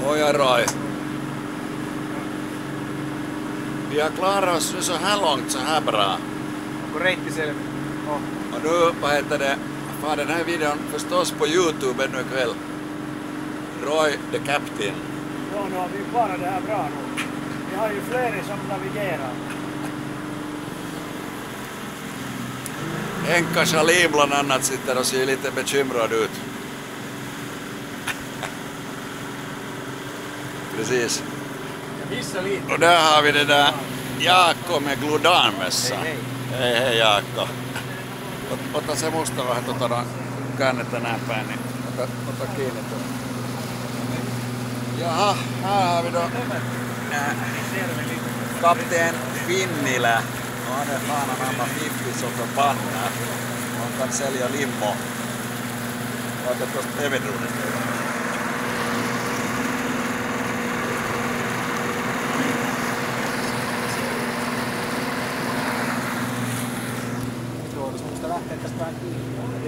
Oj Roy. Vi har klarat oss nu så här långt så här bra. Onko reitti selvä? Oh. Och nu, vad heter det, får den här videon förstås på YouTube ännu ikväll. Roy the Captain. Ja, nu har vi bara det här bra nu. Vi har ju flera som navigerar. Henka Schalin bland annat sitter och ser lite bekymrad ut. Precis. Ja missä lite? Och där har vi det där Jaakko med gludanmössa. Hei hei. Hei hei Jaakko. Ota se musta vähän käännettä näin päin, niin ota kiinni tuon. Jaha, här har vi då kapten Finnilä. No, han är fan anamma 50 som förbannat. Han kan sälja limo. Ota tuosta Evinruunista. Tuo olisi musta lähteä tästä vähän kiinni.